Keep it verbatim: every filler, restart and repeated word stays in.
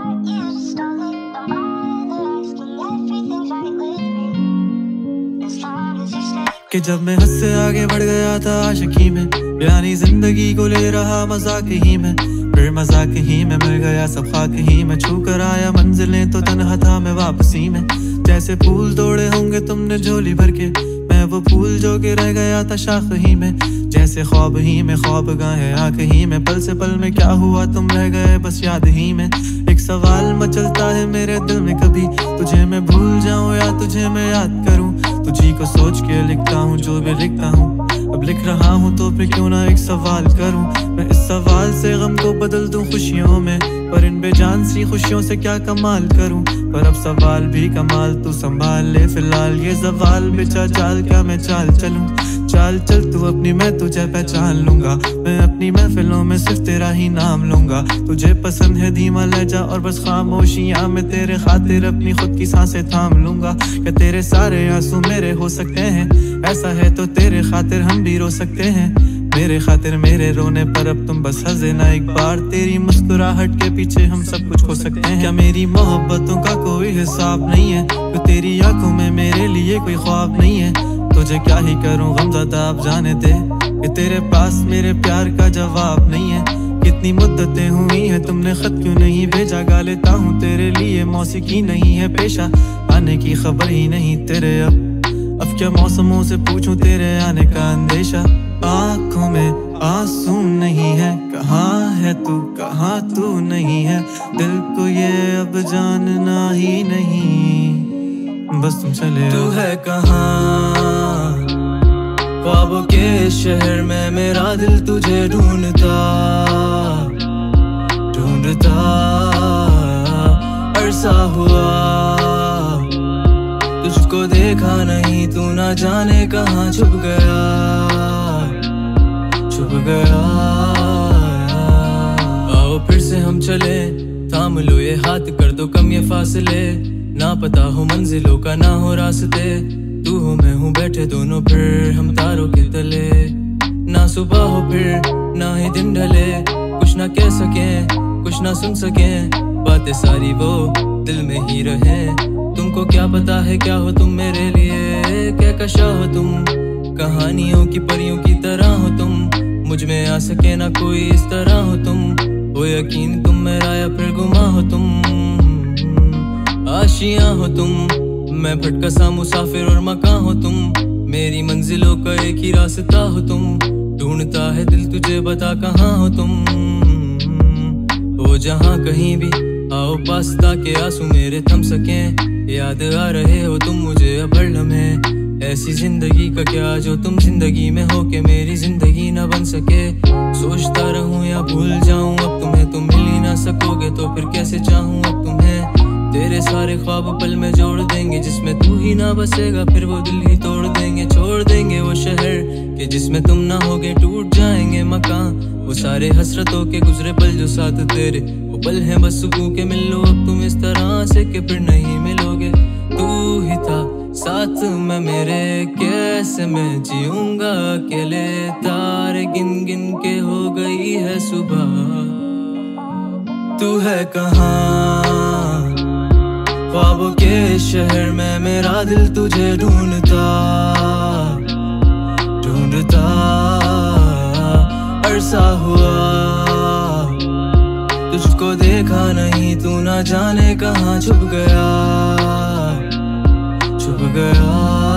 कि जब मैं हद से आगे बढ़ गया था आशिकी में, यानी जिंदगी को ले रहा मजाक ही में, फिर मजाक ही में मिल गया सब खाक ही में, छू कर आया मंजिलें तो तन्हा था मैं वापसी में। जैसे फूल तोड़े होंगे तुमने झोली भर के, मैं वो फूल जो के रह गया था शाख ही में। जैसे ख्वाब ही में ख्वाब गाहे आँख ही में, पल से पल में क्या हुआ तुम रह गए बस याद ही में। एक सवाल मचलता है मेरे दिल में, कभी तुझे मैं भूल जाऊं या तुझे मैं याद करूं। तुझी को सोच के लिखता हूँ जो भी लिखता हूँ, अब लिख रहा हूँ तो फिर क्यों ना एक सवाल करूं। मैं इस सवाल से गम को बदल दूं खुशियों में, पर इन बेजान सी खुशियों से क्या कमाल करूं। पर अब सवाल भी कमाल तू संभाल ले, फिलहाल ये सवाल बेचा चाल क्या मैं चाल चलूं। चाल चल तू अपनी, मैं तुझे पहचान लूंगा, मैं अपनी महफिलों में सिर्फ तेरा ही नाम लूंगा। तुझे पसंद है धीमा लहजा और बस खामोशियां, मैं तेरे खातिर अपनी खुद की सांसें थाम लूंगा। क्या तेरे सारे आंसू मेरे हो सकते हैं, ऐसा है तो तेरे खातिर हम भी रो सकते हैं। मेरे खातिर मेरे रोने पर अब तुम बस हंसे ना एक बार, तेरी मुस्कुराहट के पीछे हम सब कुछ खो सकते हैं। क्या मेरी मोहब्बतों का कोई हिसाब नहीं है, तो तेरी आंखों में मेरे लिए कोई ख्वाब नहीं है। तुझे क्या ही करूं गमज़दा अब जाने दे, कि तेरे पास मेरे प्यार का जवाब नहीं है। कितनी मुद्दतें हुई हैं तुमने खत क्यों नहीं भेजा, गा लेता हूँ तेरे लिए मौसीकी नहीं है पेशा, आने की खबर ही नहीं तेरे अब। अब क्या मौसमों से पूछूं तेरे आने का अंदेशा, आँखों में आंसू नहीं है, कहाँ है तू कहाँ तू नहीं है। दिल को ये अब जानना ही नहीं, बस तुम चले तू है कहाँ। ख्वाबों के शहर में मेरा दिल तुझे ढूंढता ढूंढता अरसा हुआ, तुझको देखा नहीं तू ना जाने कहाँ छुप गया छुप गया। आओ फिर से हम चले, थाम लो ये हाथ कर दो कम ये फासले, ना पता हो मंजिलों का ना हो रास्ते। तू हो मैं हूँ बैठे दोनों फिर हम तारों के तले, ना सुबह हो फिर ना ही दिन ढले। कुछ ना कह सके कुछ ना सुन सके, बातें सारी वो दिल में ही रहे। तुमको क्या पता है क्या हो तुम मेरे लिए, क्या कशा हो तुम कहानियों की परियों की तरह हो तुम। मुझ में आ सके ना कोई इस तरह हो तुम, हो यकीन तुम मेरा या फिर गुमा हो तुम। आशियां हो तुम, मैं भटका सा मुसाफिर और मकान हो तुम, मेरी मंजिलों का एक ही रास्ता हो तुम। ढूंढता है दिल तुझे बता कहाँ हो तुम, हो जहाँ कहीं भी आओ पास ताके आंसू मेरे थम सके। याद आ रहे हो तुम मुझे अब हर लम्हे, ऐसी जिंदगी का क्या जो तुम जिंदगी में हो के मेरी जिंदगी ना बन सके। सोचता रहूं या भूल जाऊं अब तुम्हें, तुम मिल ही ना सकोगे तो फिर कैसे चाहूं अब तुम्हें। तेरे सारे ख्वाब पल में जोड़ देंगे, जिसमें तू ही ना बसेगा फिर वो दिल ही तोड़ देंगे। छोड़ देंगे वो शहर के जिसमें तुम ना होगे, टूट जाएंगे मकान वो सारे हसरतों के गुजरे पल जो साथ तेरे वो पल हैं बस सुकून के। मिल लो अब तुम इस तरह से कि फिर नहीं मिलोगे। तू ही था साथ में मेरे, कैसे मैं जीऊंगा अकेले। तारे गिन गिन के हो गई है सुबह, तू है कहाँ। ख्वाबों के शहर में मेरा दिल तुझे ढूंढता ढूंढता अरसा हुआ, तुझको देखा नहीं तू ना जाने कहाँ छुप गया छुप गया।